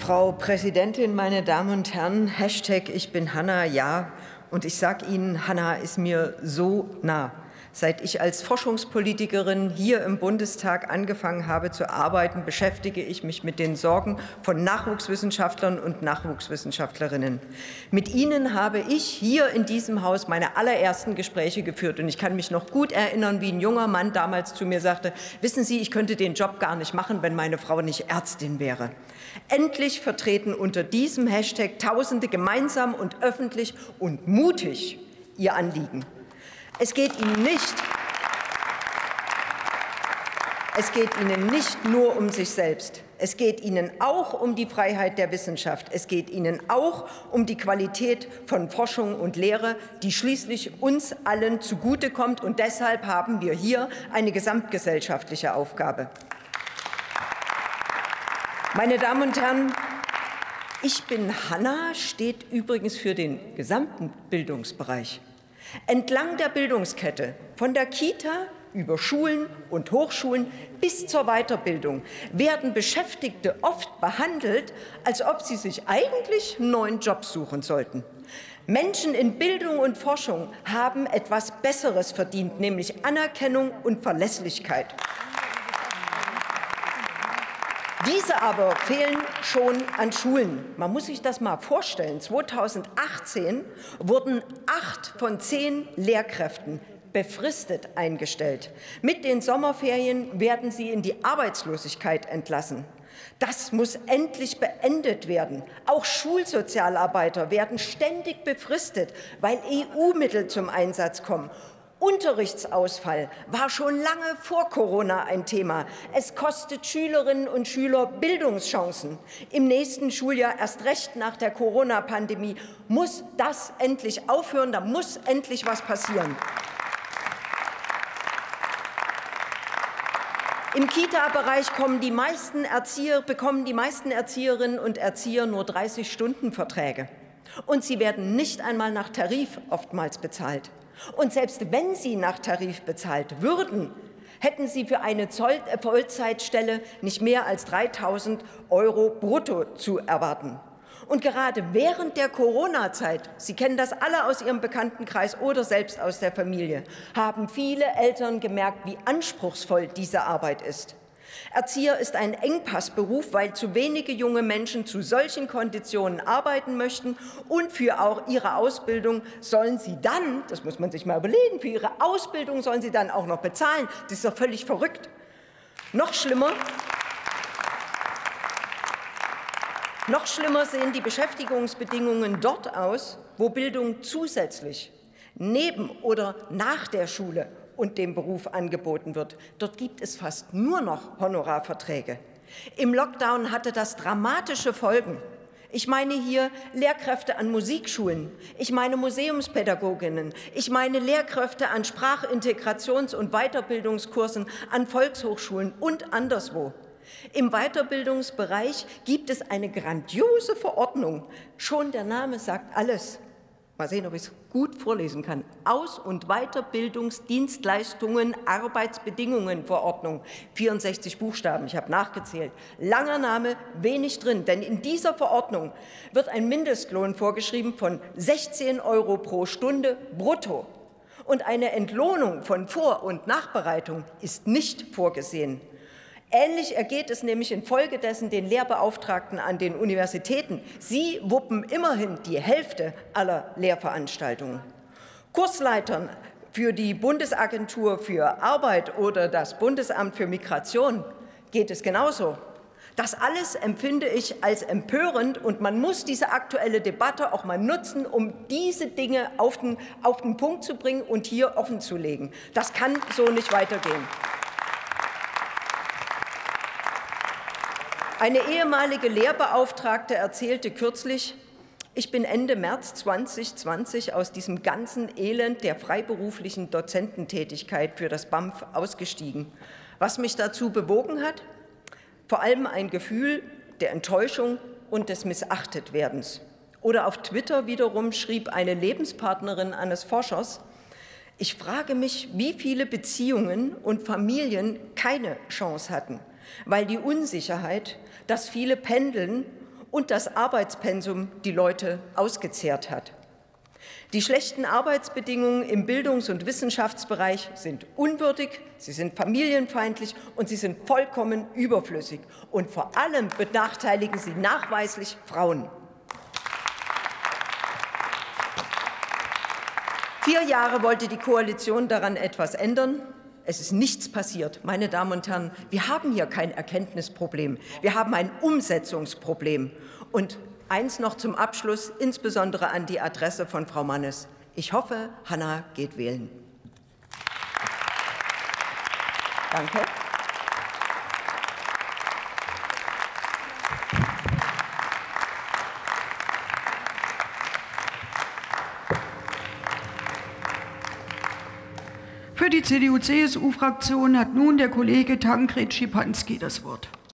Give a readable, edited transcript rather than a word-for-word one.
Frau Präsidentin, meine Damen und Herren, Hashtag Ich bin Hanna, ja. Und ich sage Ihnen, Hanna ist mir so nah. Seit ich als Forschungspolitikerin hier im Bundestag angefangen habe zu arbeiten, beschäftige ich mich mit den Sorgen von Nachwuchswissenschaftlern und Nachwuchswissenschaftlerinnen. Mit ihnen habe ich hier in diesem Haus meine allerersten Gespräche geführt. Und ich kann mich noch gut erinnern, wie ein junger Mann damals zu mir sagte, wissen Sie, ich könnte den Job gar nicht machen, wenn meine Frau nicht Ärztin wäre. Endlich vertreten unter diesem Hashtag Tausende gemeinsam und öffentlich und mutig ihr Anliegen. Es geht Ihnen nicht nur um sich selbst. Es geht Ihnen auch um die Freiheit der Wissenschaft. Es geht Ihnen auch um die Qualität von Forschung und Lehre, die schließlich uns allen zugutekommt. Und deshalb haben wir hier eine gesamtgesellschaftliche Aufgabe. Meine Damen und Herren, Ich bin Hanna steht übrigens für den gesamten Bildungsbereich. Entlang der Bildungskette, von der Kita über Schulen und Hochschulen bis zur Weiterbildung, werden Beschäftigte oft behandelt, als ob sie sich eigentlich einen neuen Job suchen sollten. Menschen in Bildung und Forschung haben etwas Besseres verdient, nämlich Anerkennung und Verlässlichkeit. Diese aber fehlen schon an Schulen. Man muss sich das mal vorstellen. 2018 wurden 8 von 10 Lehrkräften befristet eingestellt. Mit den Sommerferien werden sie in die Arbeitslosigkeit entlassen. Das muss endlich beendet werden. Auch Schulsozialarbeiter werden ständig befristet, weil EU-Mittel zum Einsatz kommen. Unterrichtsausfall war schon lange vor Corona ein Thema. Es kostet Schülerinnen und Schüler Bildungschancen. Im nächsten Schuljahr, erst recht nach der Corona-Pandemie, muss das endlich aufhören. Da muss endlich was passieren. Im Kita-Bereich bekommen die meisten Erzieherinnen und Erzieher nur 30-Stunden-Verträge. Und sie werden nicht einmal nach Tarif oftmals bezahlt. Und selbst wenn sie nach Tarif bezahlt würden, hätten sie für eine Vollzeitstelle nicht mehr als 3.000 € brutto zu erwarten. Und gerade während der Corona-Zeit, Sie kennen das alle aus Ihrem Bekanntenkreis oder selbst aus der Familie, haben viele Eltern gemerkt, wie anspruchsvoll diese Arbeit ist. Erzieher ist ein Engpassberuf, weil zu wenige junge Menschen zu solchen Konditionen arbeiten möchten. Und für auch ihre Ausbildung sollen sie dann, das muss man sich mal überlegen, für ihre Ausbildung sollen sie dann auch noch bezahlen. Das ist doch völlig verrückt. Noch schlimmer sehen die Beschäftigungsbedingungen dort aus, wo Bildung zusätzlich neben oder nach der Schule und dem Beruf angeboten wird. Dort gibt es fast nur noch Honorarverträge. Im Lockdown hatte das dramatische Folgen. Ich meine hier Lehrkräfte an Musikschulen, ich meine Museumspädagoginnen, ich meine Lehrkräfte an Sprachintegrations- und Weiterbildungskursen an Volkshochschulen und anderswo. Im Weiterbildungsbereich gibt es eine grandiose Verordnung. Schon der Name sagt alles. Mal sehen, ob ich es gut vorlesen kann. Aus- und Weiterbildungsdienstleistungen, Arbeitsbedingungenverordnung. 64 Buchstaben, ich habe nachgezählt. Langer Name, wenig drin. Denn in dieser Verordnung wird ein Mindestlohn vorgeschrieben von 16 € pro Stunde brutto. Und eine Entlohnung von Vor- und Nachbereitung ist nicht vorgesehen. Ähnlich ergeht es nämlich infolgedessen den Lehrbeauftragten an den Universitäten. Sie wuppen immerhin die Hälfte aller Lehrveranstaltungen. Kursleitern für die Bundesagentur für Arbeit oder das Bundesamt für Migration geht es genauso. Das alles empfinde ich als empörend, und man muss diese aktuelle Debatte auch mal nutzen, um diese Dinge auf den Punkt zu bringen und hier offenzulegen. Das kann so nicht weitergehen. Eine ehemalige Lehrbeauftragte erzählte kürzlich, ich bin Ende März 2020 aus diesem ganzen Elend der freiberuflichen Dozententätigkeit für das BAMF ausgestiegen. Was mich dazu bewogen hat? Vor allem ein Gefühl der Enttäuschung und des Missachtetwerdens. Oder auf Twitter wiederum schrieb eine Lebenspartnerin eines Forschers, ich frage mich, wie viele Beziehungen und Familien keine Chance hatten, weil die Unsicherheit, dass viele pendeln und das Arbeitspensum die Leute ausgezehrt hat. Die schlechten Arbeitsbedingungen im Bildungs- und Wissenschaftsbereich sind unwürdig, sie sind familienfeindlich und sie sind vollkommen überflüssig. Und vor allem benachteiligen sie nachweislich Frauen. 4 Jahre wollte die Koalition daran etwas ändern. Es ist nichts passiert. Meine Damen und Herren, wir haben hier kein Erkenntnisproblem. Wir haben ein Umsetzungsproblem. Und eins noch zum Abschluss, insbesondere an die Adresse von Frau Mannes. Ich hoffe, Hanna geht wählen. Danke. Für die CDU-CSU-Fraktion hat nun der Kollege Tancred Schipanski das Wort.